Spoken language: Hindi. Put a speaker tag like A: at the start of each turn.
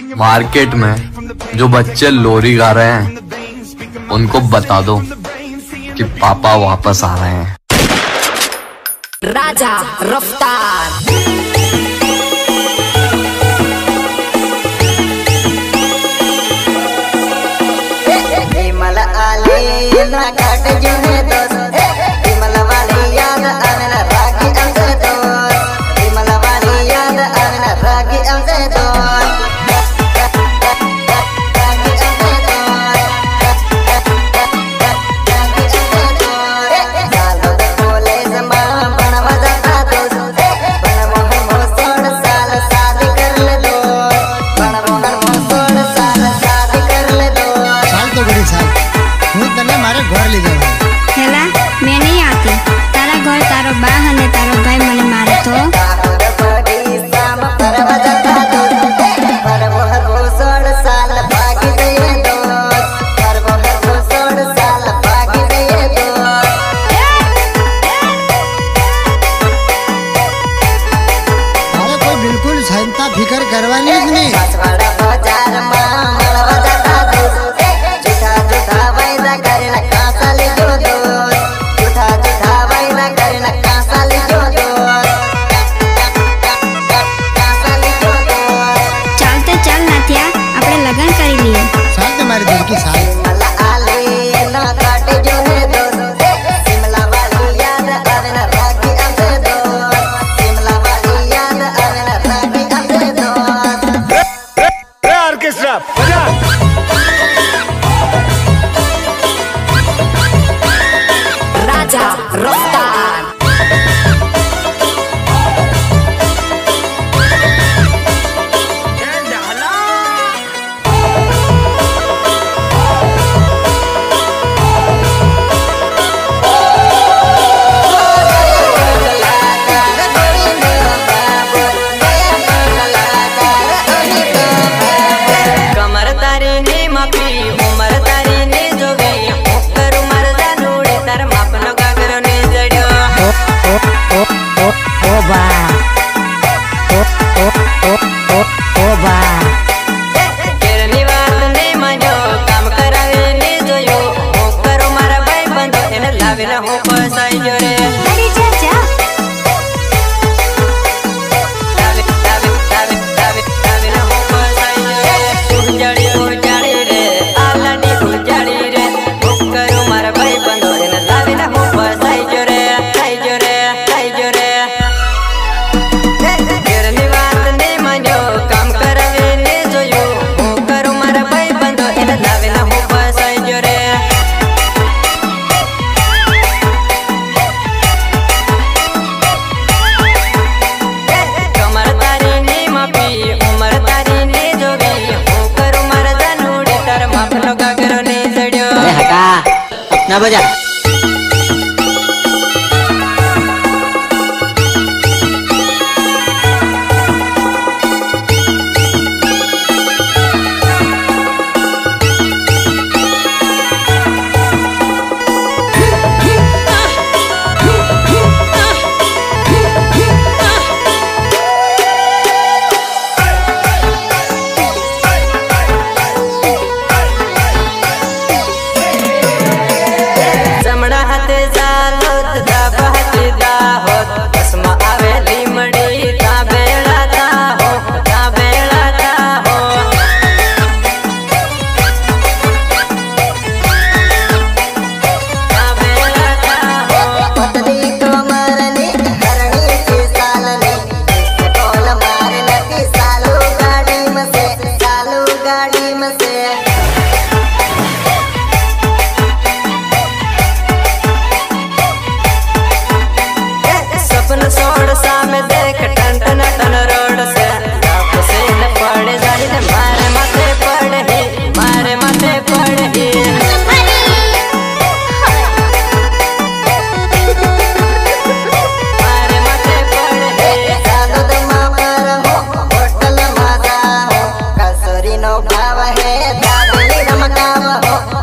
A: मार्केट में जो बच्चे लोरी गा रहे हैं उनको बता दो कि पापा वापस आ रहे हैं।
B: राजा रफ्तार
C: ना काट जो है दोस्त विमल वाली याद आवे ना रागी हमसे दोस्त विमल वाली याद आवे ना रागी हमसे दोस्त
D: घर ले जाओ
E: हेला मैं नहीं आती तारा घर तारो बाह ने तारो भाई मने मारे तो
D: कोई बिल्कुल चिंता फिकर करवानी नहीं।
B: राजा रफ्तार
C: कमर तारी ने मापी उमर तारी ने जोगी ऊपर उमर जानूड़े तार मापनो गागरो ने जड़ियो
B: ओ बा ओ बा
C: केरनी बात ने मानो काम करावे ने जोयो ऊपर उमर भाई बंदो एने लावे ना हो पसाई जोरे
E: अरे चाचा
C: लावे ना हो पसाई जोरे उजाड़ी रे आलानी उजाड़ी रे ऊपर उमर भाई बंदो एने लावे ना हो पसाई जोरे साई जोरे साई जोरे केरनी बात ने मानो काम करावे ने जोयो ऊपर उमर भाई बंदो एने लावे ना हो पसाई जोरे कमर तारी ने मापी उमर तारी ने जोगी ऊपर उमर जानूड़े तार मापनो गागरो ने जड़ियो
B: हटा अपना बजा।
C: चमड़ा हाथे जालोत दाब हाथे दाहोत कसमा आवे लीमड़ी ता बेड़ा ता हो ता बेड़ा ता हो ता बेड़ा ता हो पतली कमर ने हरणी की सालनी टोल मारे लगी सालू गाड़ी में से सपन सोड़ सामे देख टन टन टन रोड से से न पड़े जाली ने मारे माथे पड़े ही मारे माथे पड़े ही मारे माथे पड़े ही सालो दमा पर हो होटल माजा हो कसरी नो भाव है दादी रमकाव हो